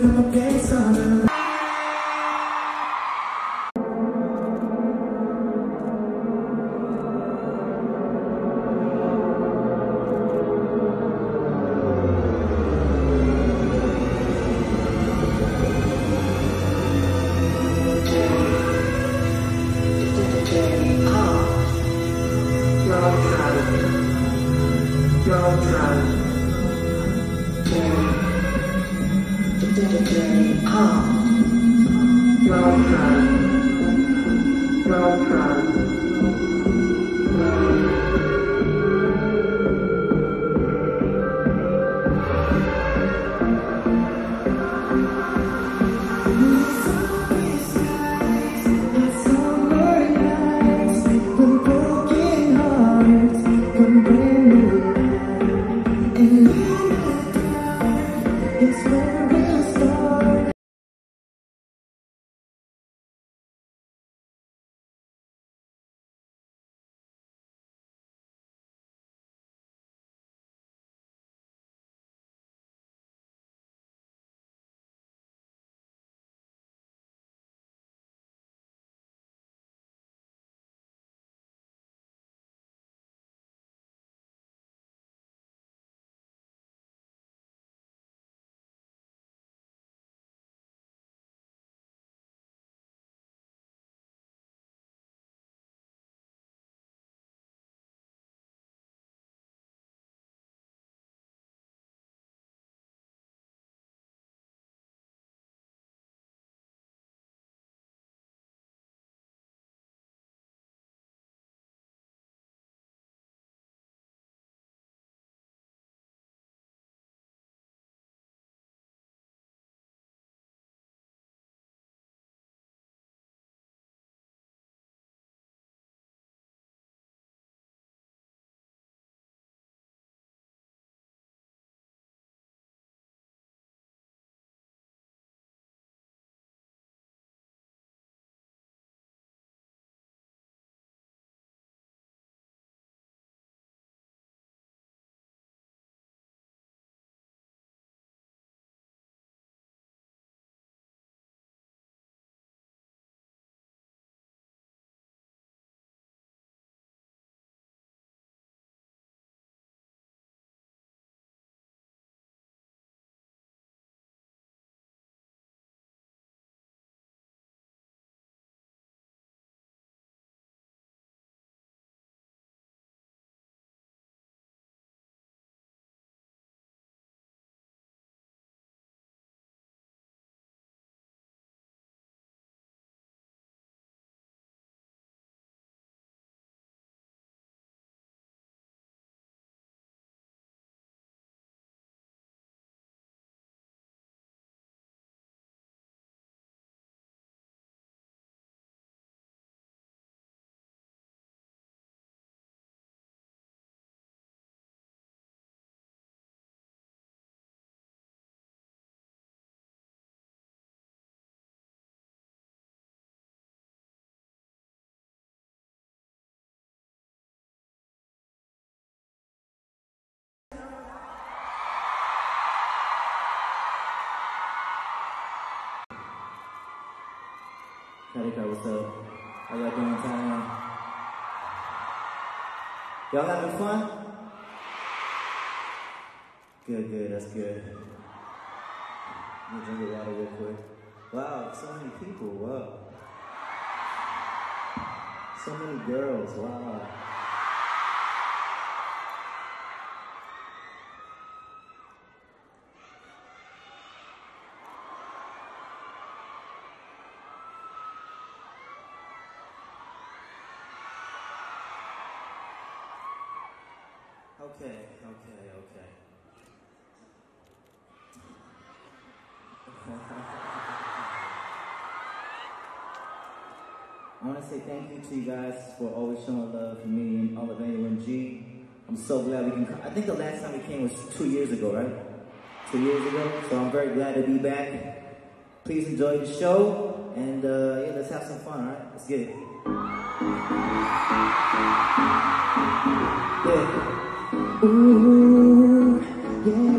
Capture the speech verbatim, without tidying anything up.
너무 뺏어나 Kadika, what's up? How y'all doing, Thailand? Y'all having fun? Good, good, that's good. Let me drink a water real quick. Wow, so many people, wow. So many girls, wow. Okay, okay, okay. I want to say thank you to you guys for always showing love for me and all of A O M G. I'm so glad we can come. I think the last time we came was two years ago, right? Two years ago. So I'm very glad to be back. Please enjoy the show. And uh, yeah, let's have some fun, all right? Let's get it. Yeah. Ooh, yeah.